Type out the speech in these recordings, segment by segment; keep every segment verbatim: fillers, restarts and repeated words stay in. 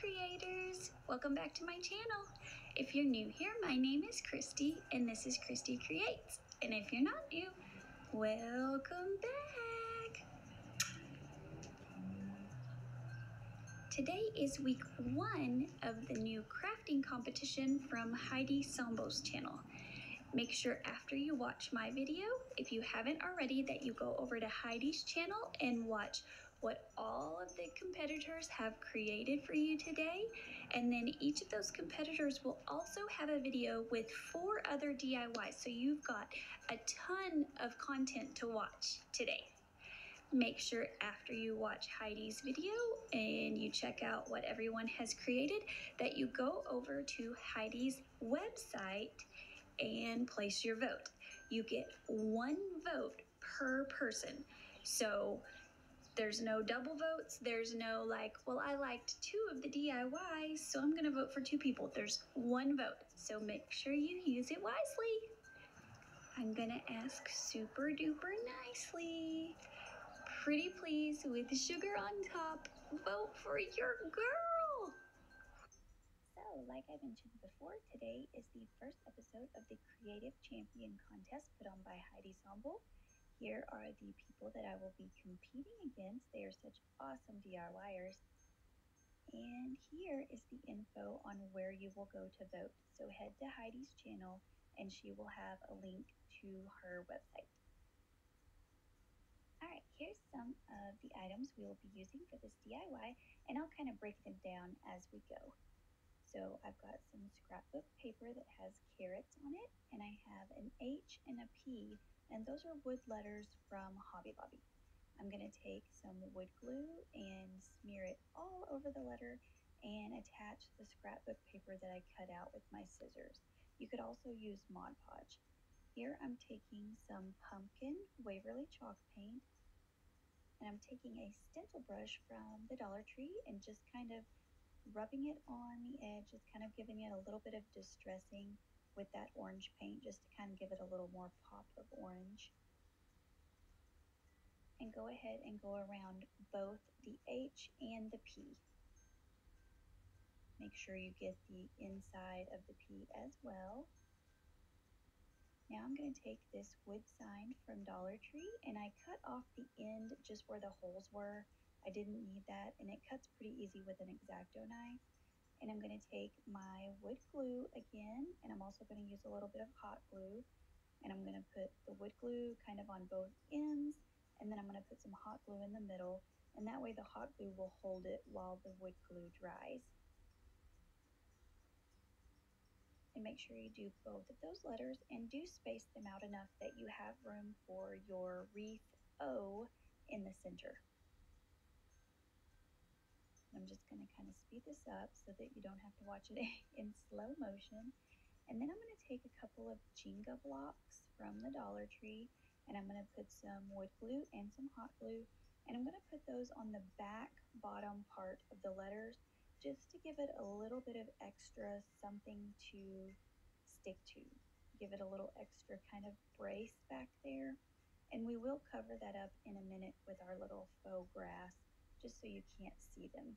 Creators! Welcome back to my channel. If you're new here, my name is Christi and this is Christi Creates. And if you're not new, welcome back. Today is week one of the new crafting competition from Heidi Sonboul's channel. Make sure after you watch my video, if you haven't already, that you go over to Heidi's channel and watch what all of the competitors have created for you today. And then each of those competitors will also have a video with four other D I Ys. So you've got a ton of content to watch today. Make sure after you watch Heidi's video and you check out what everyone has created, that you go over to Heidi's website and place your vote. You get one vote per person. So there's no double votes. There's no like, well, I liked two of the D I Ys, so I'm going to vote for two people. There's one vote. So make sure you use it wisely. I'm going to ask super duper nicely, pretty please with sugar on top, vote for your girl. So, like I mentioned before, today is the first episode of the Creative Champion Contest put on by Heidi Sonboul. Here are the people that I will be competing against. They are such awesome D I Yers. And here is the info on where you will go to vote. So head to Heidi's channel and she will have a link to her website. All right, here's some of the items we will be using for this D I Y, and I'll kind of break them down as we go. So I've got some scrapbook paper that has carrots on it, and I have an H and a P, and those are wood letters from Hobby Lobby. I'm going to take some wood glue and smear it all over the letter and attach the scrapbook paper that I cut out with my scissors. You could also use Mod Podge. Here I'm taking some pumpkin Waverly chalk paint, and I'm taking a stencil brush from the Dollar Tree and just kind of rubbing it on the edge, just kind of giving it a little bit of distressing with that orange paint, just to kind of give it a little more pop of orange. And go ahead and go around both the H and the P. Make sure you get the inside of the P as well. Now I'm going to take this wood sign from Dollar Tree and I cut off the end just where the holes were. I didn't need that, and it cuts pretty easy with an X-Acto knife. And I'm going to take my wood glue again, and I'm also going to use a little bit of hot glue, and I'm going to put the wood glue kind of on both ends, and then I'm going to put some hot glue in the middle, and that way the hot glue will hold it while the wood glue dries. And make sure you do both of those letters and do space them out enough that you have room for your wreath O in the center. I'm just going to kind of speed this up so that you don't have to watch it in slow motion. And then I'm going to take a couple of Jenga blocks from the Dollar Tree, and I'm going to put some wood glue and some hot glue, and I'm going to put those on the back bottom part of the letters just to give it a little bit of extra something to stick to. Give it a little extra kind of brace back there. And we will cover that up in a minute with our little faux grass, just so you can't see them.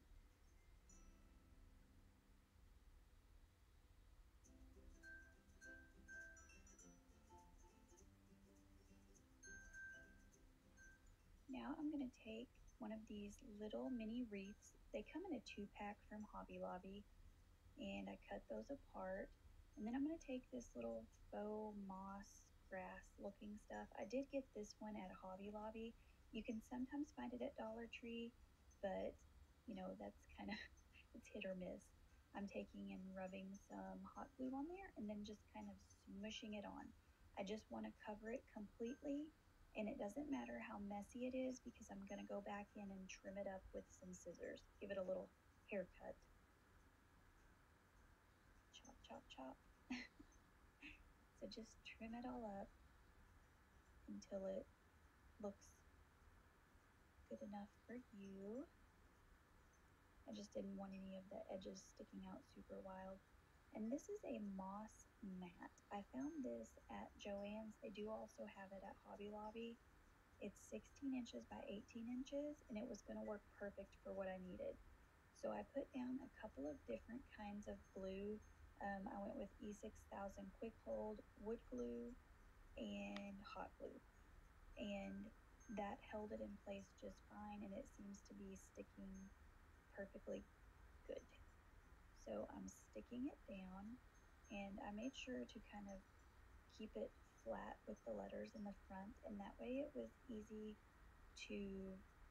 Now I'm going to take one of these little mini wreaths. They come in a two pack from Hobby Lobby, and I cut those apart. And then I'm going to take this little faux moss grass looking stuff. I did get this one at Hobby Lobby. You can sometimes find it at Dollar Tree, but you know, that's kind of, it's hit or miss. I'm taking and rubbing some hot glue on there and then just kind of smushing it on. I just want to cover it completely, and it doesn't matter how messy it is because I'm going to go back in and trim it up with some scissors. Give it a little haircut. Chop, chop, chop. So just trim it all up until it looks good enough for you. I just didn't want any of the edges sticking out super wild. And this is a moss mat. I found this at Joann's. They do also have it at Hobby Lobby. It's sixteen inches by eighteen inches, and it was going to work perfect for what I needed. So I put down a couple of different kinds of glue. Um, I went with E six thousand Quick Hold, wood glue, and hot glue. And that held it in place just fine, and it seems to be sticking perfectly good. So I'm sticking it down, and I made sure to kind of keep it flat with the letters in the front, and that way it was easy to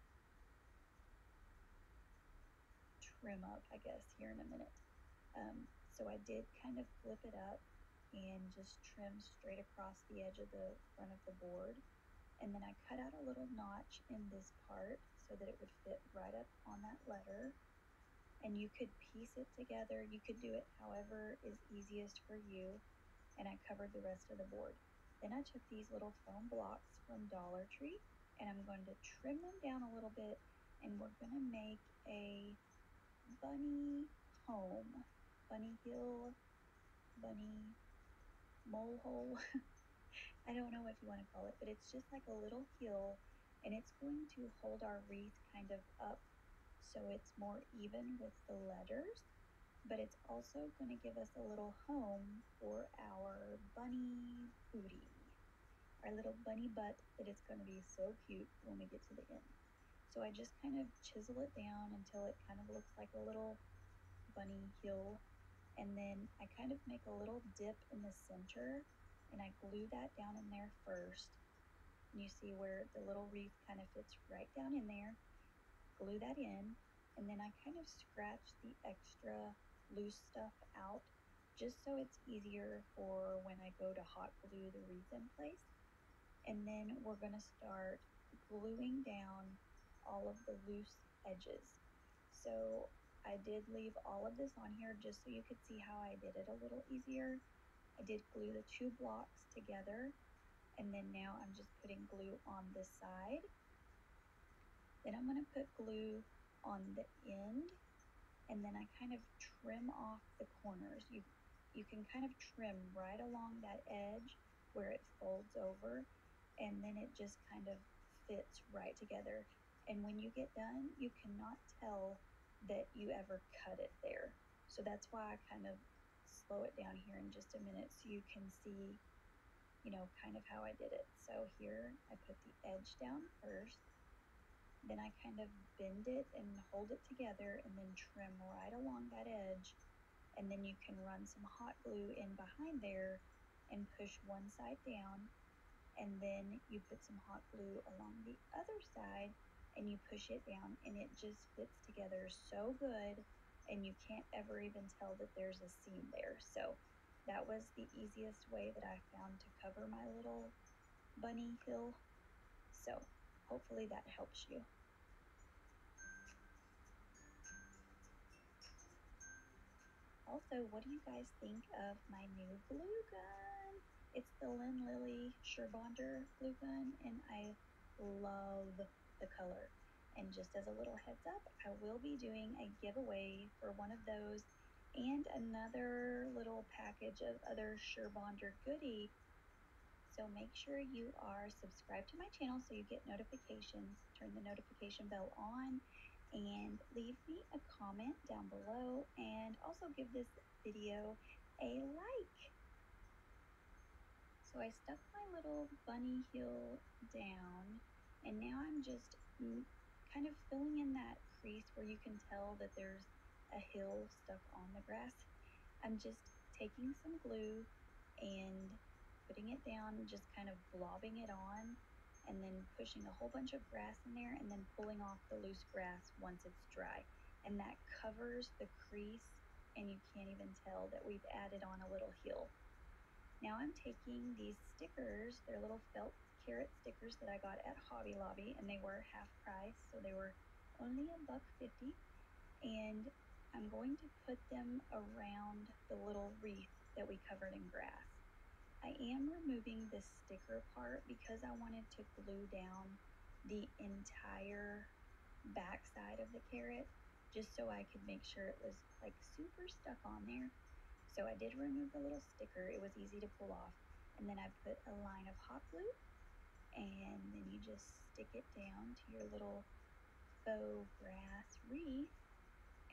trim up, I guess, here in a minute. Um, so I did kind of flip it up and just trim straight across the edge of the front of the board. And then I cut out a little notch in this part so that it would fit right up on that letter. And you could piece it together. You could do it however is easiest for you. And I covered the rest of the board. Then I took these little foam blocks from Dollar Tree, and I'm going to trim them down a little bit, and we're going to make a bunny home, bunny hill, bunny mole hole. I don't know what you want to call it, but it's just like a little hill, and it's going to hold our wreath kind of up so it's more even with the letters, but it's also going to give us a little home for our bunny booty, our little bunny butt that is going to be so cute when we get to the end. So I just kind of chisel it down until it kind of looks like a little bunny hill, and then I kind of make a little dip in the center, and I glue that down in there first. And you see where the little wreath kind of fits right down in there. Glue that in, and then I kind of scratch the extra loose stuff out just so it's easier for when I go to hot glue the wreath in place. And then we're going to start gluing down all of the loose edges. So I did leave all of this on here just so you could see how I did it a little easier. I did glue the two blocks together, and then now I'm just putting glue on this side. Then I'm going to put glue on the end, and then I kind of trim off the corners. You, you can kind of trim right along that edge where it folds over, and then it just kind of fits right together. And when you get done, you cannot tell that you ever cut it there. So that's why I kind of slow it down here in just a minute so you can see, you know, kind of how I did it. So here I put the edge down first, then I kind of bend it and hold it together and then trim right along that edge, and then you can run some hot glue in behind there and push one side down, and then you put some hot glue along the other side and you push it down, and it just fits together so good, and you can't ever even tell that there's a seam there. So that was the easiest way that I found to cover my little bunny hill. So hopefully that helps you. Also, what do you guys think of my new glue gun? It's the Lynn Lilly Surebonder glue gun, and I love the color. And just as a little heads up, I will be doing a giveaway for one of those and another little package of other Surebonder goodie. So make sure you are subscribed to my channel so you get notifications. Turn the notification bell on and leave me a comment down below, and also give this video a like. So I stuck my little bunny hill down, and now I'm just kind of filling in that crease where you can tell that there's a hill stuck on the grass. I'm just taking some glue and putting it down, just kind of blobbing it on, and then pushing a whole bunch of grass in there, and then pulling off the loose grass once it's dry. And that covers the crease, and you can't even tell that we've added on a little hill. Now I'm taking these stickers, they're little felt carrot stickers that I got at Hobby Lobby, and they were half price, so they were only a buck fifty. And I'm going to put them around the little wreath that we covered in grass. I am removing this sticker part because I wanted to glue down the entire back side of the carrot, just so I could make sure it was like super stuck on there. So I did remove the little sticker. It was easy to pull off. And then I put a line of hot glue, and then you just stick it down to your little faux grass wreath,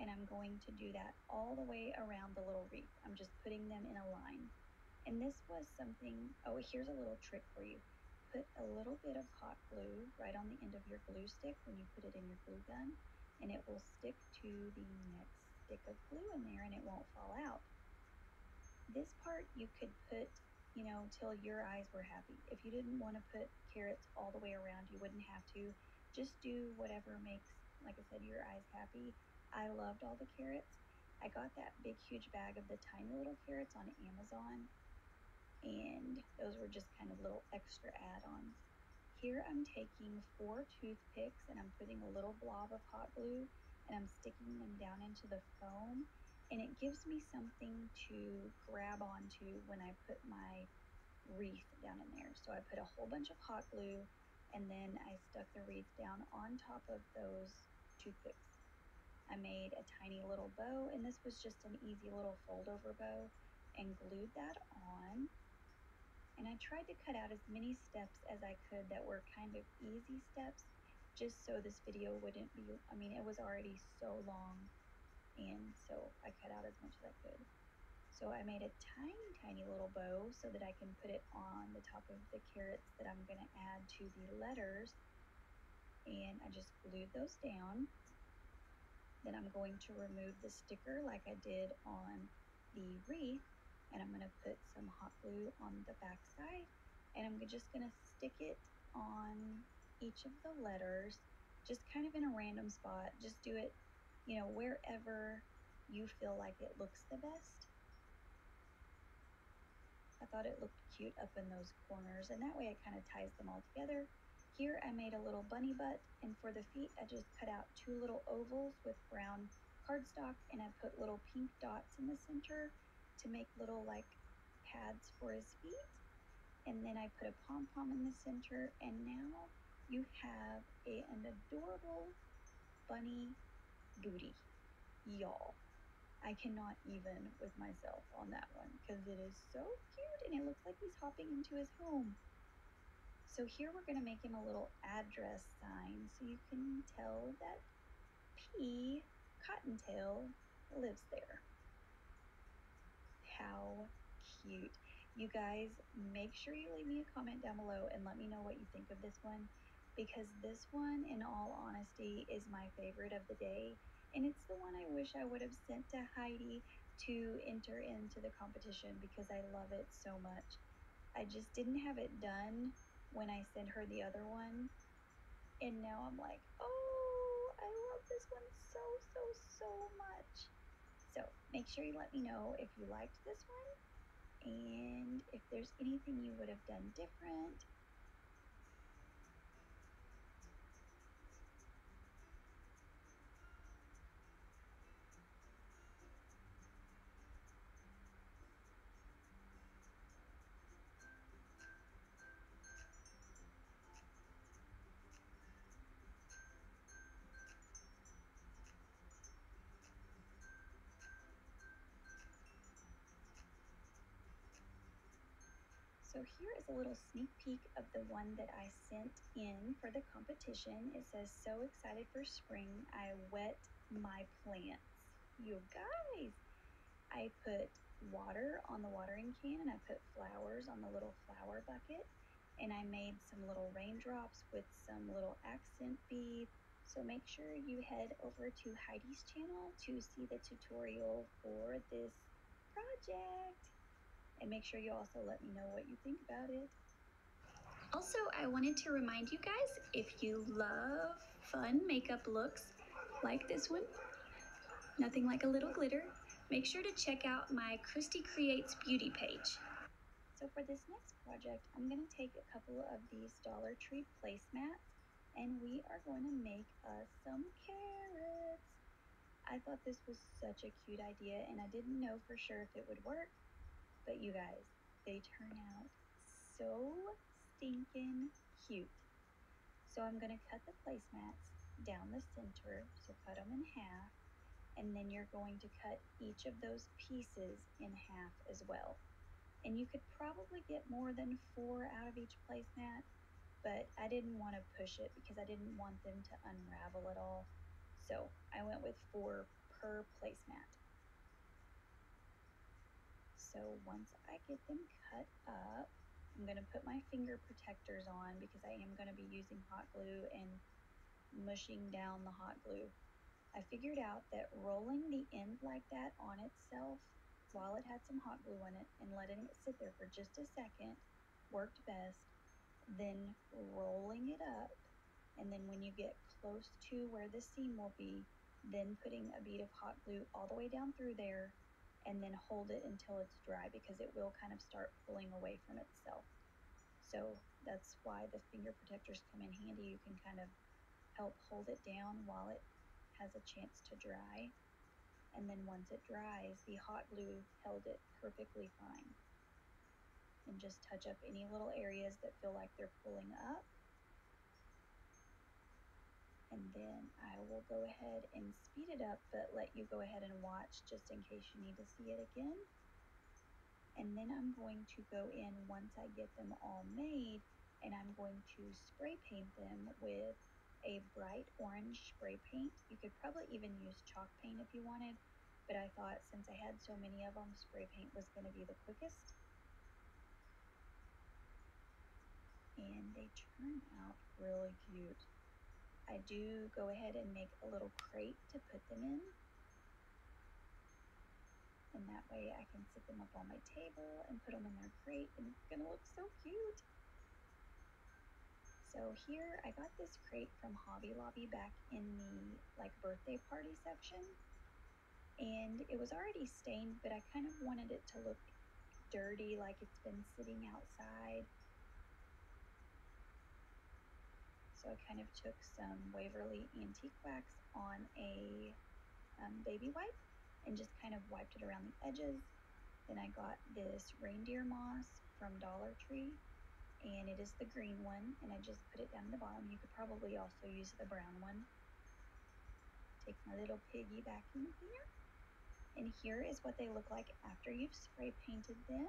and I'm going to do that all the way around the little wreath. I'm just putting them in a line. And this was something, oh, here's a little trick for you. Put a little bit of hot glue right on the end of your glue stick when you put it in your glue gun, and it will stick to the next stick of glue in there and it won't fall out. This part you could put, you know, till your eyes were happy. If you didn't want to put carrots all the way around, you wouldn't have to. Just do whatever makes, like I said, your eyes happy. I loved all the carrots. I got that big, huge bag of the tiny little carrots on Amazon, and those were just kind of little extra add-ons. Here I'm taking four toothpicks and I'm putting a little blob of hot glue and I'm sticking them down into the foam, and it gives me something to grab onto when I put my wreath down in there. So I put a whole bunch of hot glue and then I stuck the wreath down on top of those toothpicks. I made a tiny little bow, and this was just an easy little fold over bow, and glued that on. And I tried to cut out as many steps as I could that were kind of easy steps, just so this video wouldn't be, I mean, it was already so long, and so I cut out as much as I could. So I made a tiny, tiny little bow so that I can put it on the top of the carrots that I'm going to add to the letters, and I just glued those down. Then I'm going to remove the sticker like I did on the wreath, and I'm going to put some hot glue on the back side, and I'm just going to stick it on each of the letters, just kind of in a random spot. Just do it, you know, wherever you feel like it looks the best. I thought it looked cute up in those corners, and that way it kind of ties them all together. Here I made a little bunny butt, and for the feet I just cut out two little ovals with brown cardstock, and I put little pink dots in the center to make little like pads for his feet. And then I put a pom-pom in the center, and now you have a, an adorable bunny booty, y'all. I cannot even with myself on that one because it is so cute and it looks like he's hopping into his home. So here we're going to make him a little address sign so you can tell that P. Cottontail lives there. How cute. You guys, make sure you leave me a comment down below and let me know what you think of this one, because this one, in all honesty, is my favorite of the day, and it's the one I wish I would have sent to Heidi to enter into the competition because I love it so much. I just didn't have it done when I sent her the other one, and now I'm like, oh, I love this one so, so, so much. So make sure you let me know if you liked this one and if there's anything you would have done different. So here is a little sneak peek of the one that I sent in for the competition. It says, so excited for spring, I wet my plants. You guys, I put water on the watering can and I put flowers on the little flower bucket, and I made some little raindrops with some little accent beads. So make sure you head over to Heidi's channel to see the tutorial for this project. And make sure you also let me know what you think about it. Also, I wanted to remind you guys, if you love fun makeup looks like this one, nothing like a little glitter, make sure to check out my Christi Creates beauty page. So for this next project, I'm going to take a couple of these Dollar Tree placemats, and we are going to make us some carrots. I thought this was such a cute idea, and I didn't know for sure if it would work. But you guys, they turn out so stinking cute. So I'm going to cut the placemats down the center, so cut them in half, and then you're going to cut each of those pieces in half as well. And you could probably get more than four out of each placemat, but I didn't want to push it because I didn't want them to unravel at all. So I went with four per placemat. So once I get them cut up, I'm going to put my finger protectors on because I am going to be using hot glue and mushing down the hot glue. I figured out that rolling the end like that on itself while it had some hot glue on it and letting it sit there for just a second worked best than rolling it up, and then when you get close to where the seam will be, then putting a bead of hot glue all the way down through there and then hold it until it's dry, because it will kind of start pulling away from itself. So that's why the finger protectors come in handy. You can kind of help hold it down while it has a chance to dry. And then once it dries, the hot glue held it perfectly fine. And just touch up any little areas that feel like they're pulling up. And then I will go ahead and speed it up, but let you go ahead and watch just in case you need to see it again. And then I'm going to go in once I get them all made, and I'm going to spray paint them with a bright orange spray paint. You could probably even use chalk paint if you wanted, but I thought since I had so many of them, spray paint was going to be the quickest. And they turn out really cute. I do go ahead and make a little crate to put them in, and that way I can sit them up on my table and put them in their crate, and it's gonna look so cute. So here I got this crate from Hobby Lobby back in the like birthday party section, and it was already stained, but I kind of wanted it to look dirty, like it's been sitting outside. So I kind of took some Waverly Antique Wax on a um, baby wipe and just kind of wiped it around the edges. Then I got this reindeer moss from Dollar Tree, and it is the green one, and I just put it down in the bottom. You could probably also use the brown one. Take my little piggy back in here, and here is what they look like after you've spray painted them.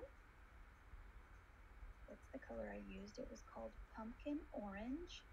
That's the color I used. It was called Pumpkin Orange.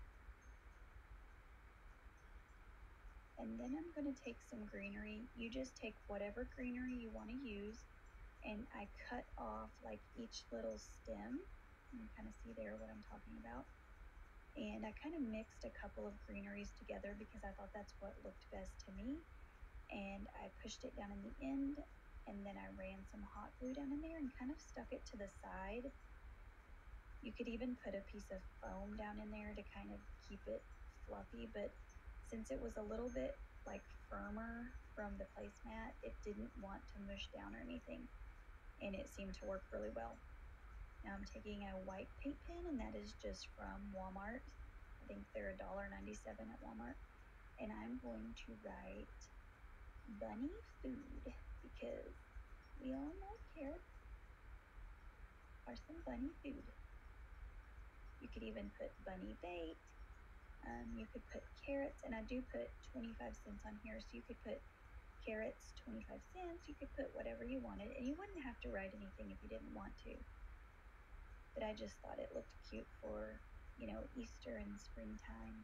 And then I'm going to take some greenery. You just take whatever greenery you want to use, and I cut off like each little stem. You can kind of see there what I'm talking about. And I kind of mixed a couple of greeneries together because I thought that's what looked best to me. And I pushed it down in the end, and then I ran some hot glue down in there and kind of stuck it to the side. You could even put a piece of foam down in there to kind of keep it fluffy, but since it was a little bit like firmer from the placemat, it didn't want to mush down or anything, and it seemed to work really well. Now I'm taking a white paint pen, and that is just from Walmart. I think they're a dollar ninety-seven at Walmart. And I'm going to write bunny food, because we all know carrots are some bunny food. You could even put bunny bait. Um, you could put carrots, and I do put twenty-five cents on here, so you could put carrots, twenty-five cents. You could put whatever you wanted, and you wouldn't have to write anything if you didn't want to. But I just thought it looked cute for, you know, Easter and springtime.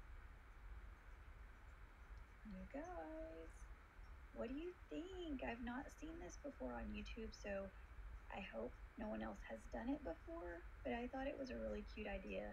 You guys, what do you think? I've not seen this before on YouTube, so I hope no one else has done it before, but I thought it was a really cute idea.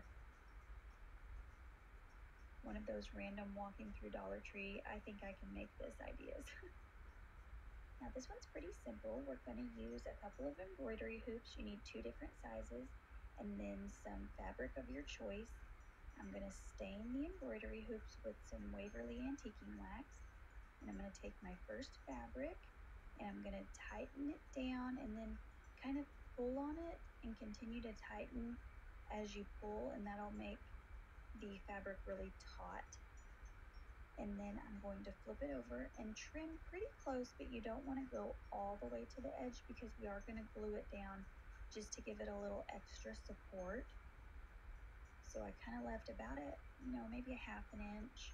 One of those random walking through Dollar Tree, I think I can make this ideas. Now this one's pretty simple. We're going to use a couple of embroidery hoops. You need two different sizes, and then some fabric of your choice. I'm going to stain the embroidery hoops with some Waverly Antiquing Wax, and I'm going to take my first fabric, and I'm going to tighten it down and then kind of pull on it and continue to tighten as you pull, and that'll make the fabric really taut. And then I'm going to flip it over and trim pretty close, but you don't want to go all the way to the edge because we are going to glue it down just to give it a little extra support. So I kind of left about it, you know, maybe a half an inch.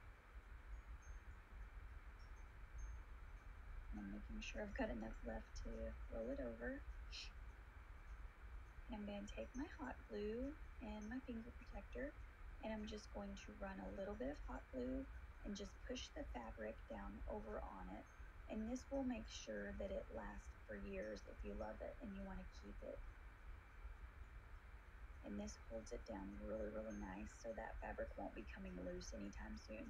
And I'm making sure I've got enough left to roll it over. And I'm going to take my hot glue and my finger protector, and I'm just going to run a little bit of hot glue and just push the fabric down over on it. And this will make sure that it lasts for years if you love it and you want to keep it. And this holds it down really, really nice so that fabric won't be coming loose anytime soon.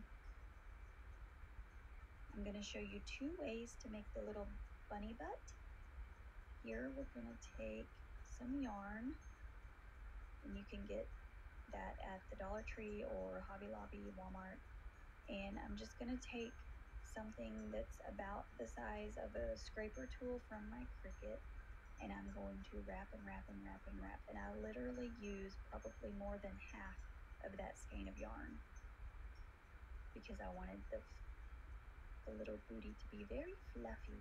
I'm going to show you two ways to make the little bunny butt. Here we're going to take some yarn, and you can get that at the Dollar Tree or Hobby Lobby, Walmart. And I'm just going to take something that's about the size of a scraper tool from my Cricut, and I'm going to wrap and wrap and wrap and wrap. And I literally use probably more than half of that skein of yarn because I wanted the, the little booty to be very fluffy.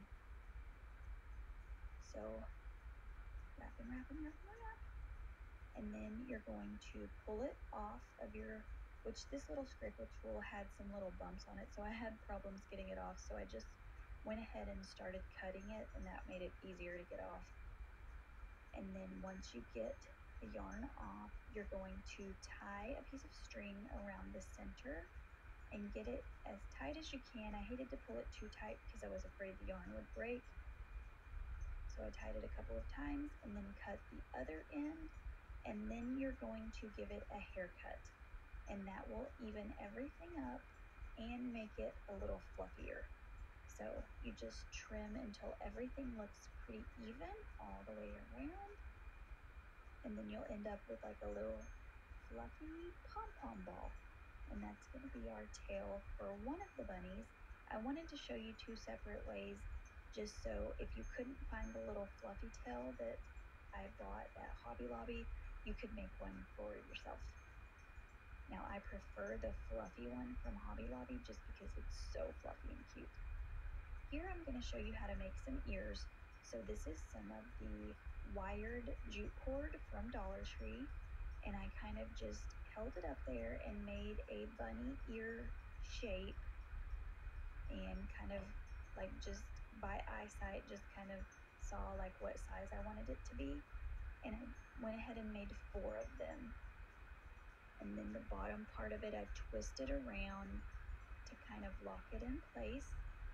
So wrap and wrap and wrap and wrap. And then you're going to pull it off of your, which this little scraper tool had some little bumps on it, so I had problems getting it off, so I just went ahead and started cutting it, and that made it easier to get off. And then once you get the yarn off, you're going to tie a piece of string around the center and get it as tight as you can. I hated to pull it too tight because I was afraid the yarn would break. So I tied it a couple of times and then cut the other end, and then you're going to give it a haircut, and that will even everything up and make it a little fluffier. So you just trim until everything looks pretty even all the way around, and then you'll end up with like a little fluffy pom-pom ball, and that's going to be our tail for one of the bunnies. I wanted to show you two separate ways, just so if you couldn't find the little fluffy tail that I bought at Hobby Lobby, you could make one for yourself. Now I prefer the fluffy one from Hobby Lobby just because it's so fluffy and cute. Here I'm going to show you how to make some ears. So this is some of the wired jute cord from Dollar Tree, and I kind of just held it up there and made a bunny ear shape, and kind of like just by eyesight just kind of saw like what size I wanted it to be, and I went ahead and made four of them. And then the bottom part of it I twisted around to kind of lock it in place.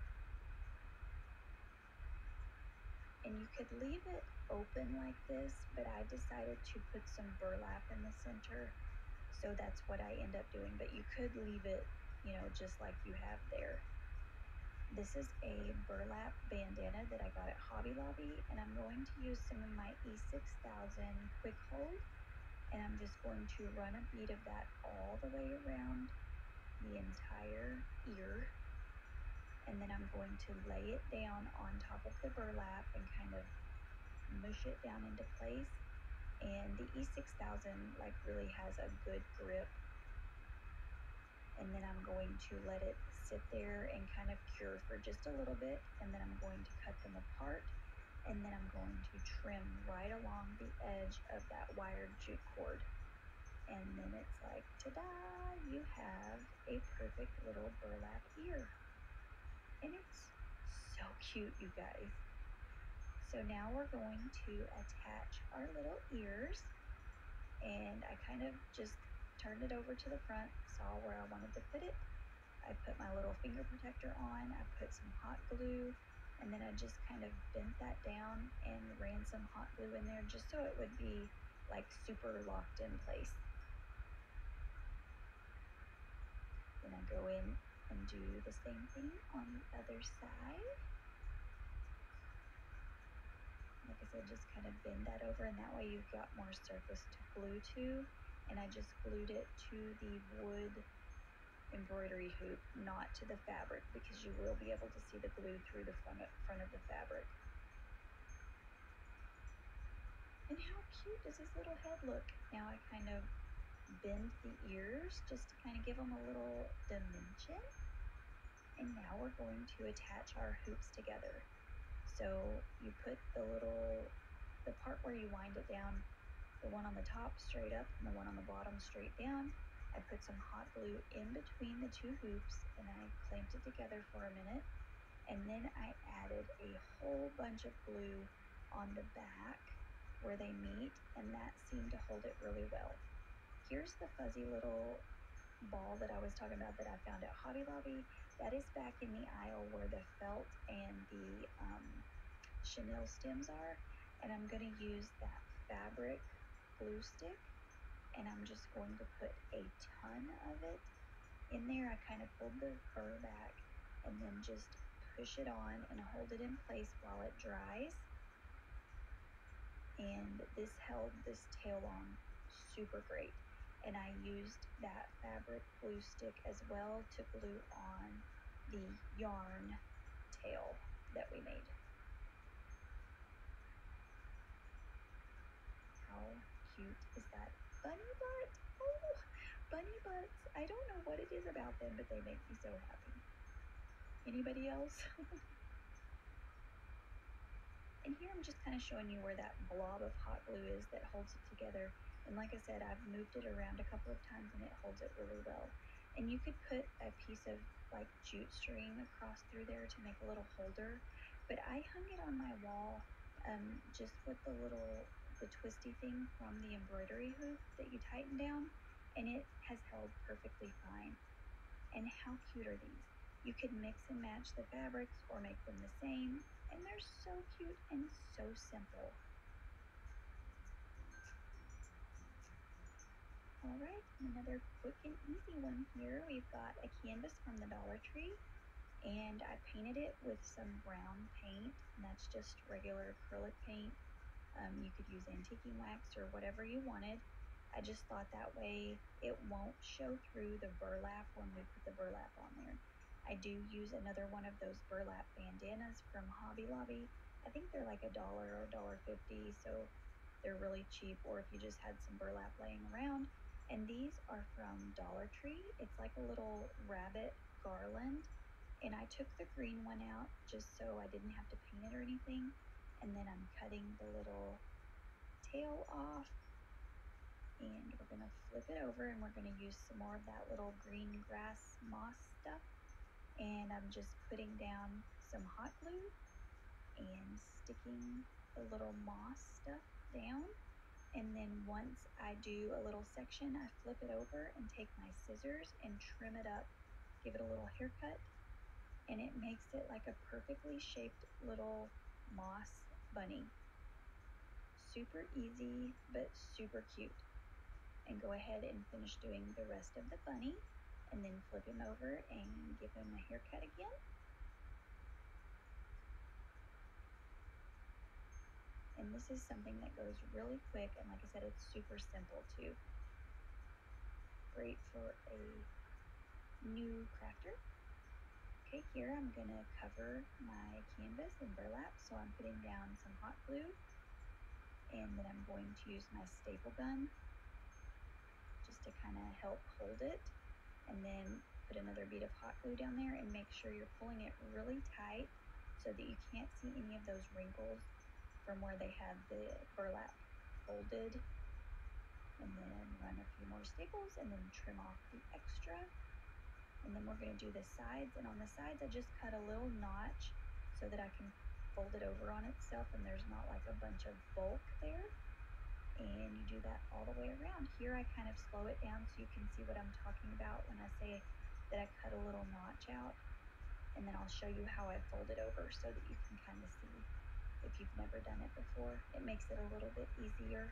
And you could leave it open like this, but I decided to put some burlap in the center, so that's what I end up doing. But you could leave it, you know, just like you have there. This is a burlap bandana that I got at Hobby Lobby, and I'm going to use some of my E six thousand quick hold, and I'm just going to run a bead of that all the way around the entire ear, and then I'm going to lay it down on top of the burlap and kind of mush it down into place. And the E six thousand like really has a good grip, and then I'm going to let it sit there and kind of cure for just a little bit, and then I'm going to cut them apart, and then I'm going to trim right along the edge of that wired jute cord. And then it's like, ta-da, you have a perfect little burlap ear. And it's so cute, you guys. So now we're going to attach our little ears, and I kind of just turned it over to the front, saw where I wanted to put it. I put my little finger protector on, I put some hot glue, and then I just kind of bent that down and ran some hot glue in there just so it would be like super locked in place. Then I go in and do the same thing on the other side. Like I said, just kind of bend that over, and that way you've got more surface to glue to. And I just glued it to the wood embroidery hoop, not to the fabric, because you will be able to see the glue through the front of, front of the fabric. And how cute does this little head look? Now I kind of bend the ears just to kind of give them a little dimension. And now we're going to attach our hoops together. So you put the little, the part where you wind it down, the one on the top straight up and the one on the bottom straight down. I put some hot glue in between the two hoops, and I clamped it together for a minute. And then I added a whole bunch of glue on the back where they meet, and that seemed to hold it really well. Here's the fuzzy little ball that I was talking about that I found at Hobby Lobby, that is back in the aisle where the felt and the um, chenille stems are. And I'm going to use that fabric glue stick, and I'm just going to put a ton of it in there. I kind of pulled the burr back and then just push it on and hold it in place while it dries. And this held this tail on super great. And I used that fabric glue stick as well to glue on the yarn tail that we made. How cute is that bunny butt? Oh, bunny butts. I don't know what it is about them, but they make me so happy. Anybody else? And here I'm just kind of showing you where that blob of hot glue is that holds it together. And like I said, I've moved it around a couple of times and it holds it really well. And you could put a piece of like jute string across through there to make a little holder. But I hung it on my wall um, just with the little, the twisty thing from the embroidery hoop that you tighten down. And it has held perfectly fine. And how cute are these? You could mix and match the fabrics or make them the same, and they're so cute and so simple. All right, another quick and easy one here. We've got a canvas from the Dollar Tree, and I painted it with some brown paint, and that's just regular acrylic paint. Um, you could use antiquing wax or whatever you wanted. I just thought that way it won't show through the burlap when we put the burlap on there. I do use another one of those burlap bandanas from Hobby Lobby. I think they're like a dollar or a dollar fifty, so they're really cheap, or if you just had some burlap laying around. And these are from Dollar Tree. It's like a little rabbit garland. And I took the green one out just so I didn't have to paint it or anything. And then I'm cutting the little tail off, and we're going to flip it over, and we're going to use some more of that little green grass moss stuff. And I'm just putting down some hot glue and sticking the little moss stuff down. And then once I do a little section, I flip it over and take my scissors and trim it up, give it a little haircut, and it makes it like a perfectly shaped little moss bunny. Super easy, but super cute. And go ahead and finish doing the rest of the bunny, and then flip him over and give him a haircut again. And this is something that goes really quick, and like I said, it's super simple too. Great for a new crafter. Okay, here I'm going to cover my canvas in burlap, so I'm putting down some hot glue, and then I'm going to use my staple gun just to kind of help hold it, and then put another bead of hot glue down there and make sure you're pulling it really tight so that you can't see any of those wrinkles from where they have the burlap folded. And then run a few more staples and then trim off the extra. And then we're going to do the sides, and on the sides I just cut a little notch so that I can fold it over on itself and there's not like a bunch of bulk there. And you do that all the way around. Here I kind of slow it down so you can see what I'm talking about when I say that I cut a little notch out. And then I'll show you how I fold it over so that you can kind of see if you've never done it before. It makes it a little bit easier.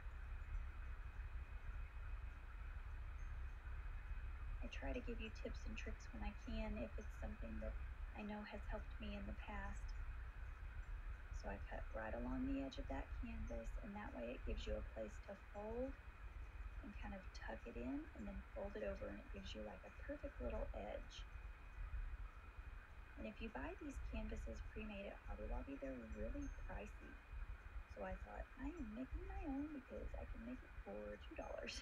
I try to give you tips and tricks when I can if it's something that I know has helped me in the past. So I cut right along the edge of that canvas, and that way it gives you a place to fold and kind of tuck it in and then fold it over, and it gives you like a perfect little edge. And if you buy these canvases pre-made at Hobby Lobby, they're really pricey. So I thought, I am making my own because I can make it for two dollars.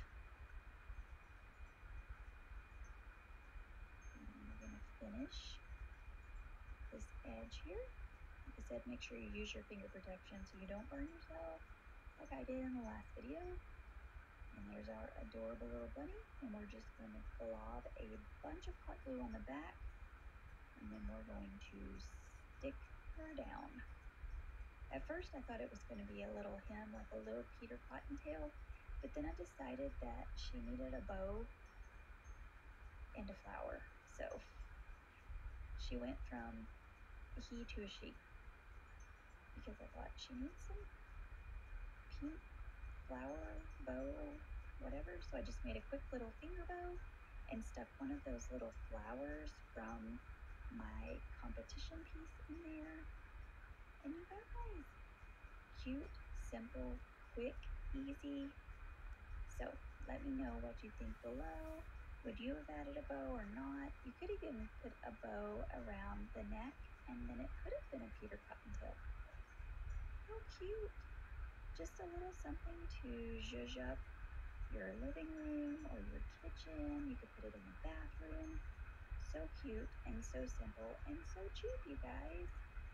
We're going to finish this edge here. Like I said, make sure you use your finger protection so you don't burn yourself like I did in the last video. And there's our adorable little bunny, and we're just going to glob a bunch of hot glue on the back, and then we're going to stick her down. At first I thought it was going to be a little hem, like a little Peter Cottontail, but then I decided that she needed a bow, into flower. So she went from a he to a she because I thought she needs some pink flower, bow, whatever. So I just made a quick little finger bow and stuck one of those little flowers from my competition piece in there. And you guys, cute, simple, quick, easy. So let me know what you think below. Would you have added a bow or not? You could even put a bow around the neck, and then it could have been a Peter Cottontail. How cute! Just a little something to zhuzh up your living room or your kitchen. You could put it in the bathroom. So cute and so simple and so cheap, you guys.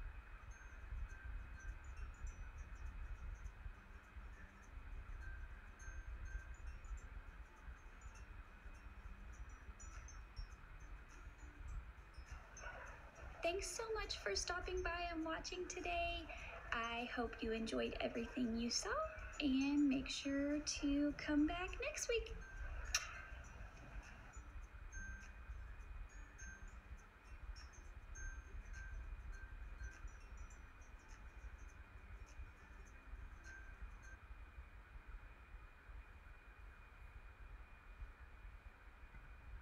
Thanks so much for stopping by and watching today. I hope you enjoyed everything you saw, and make sure to come back next week.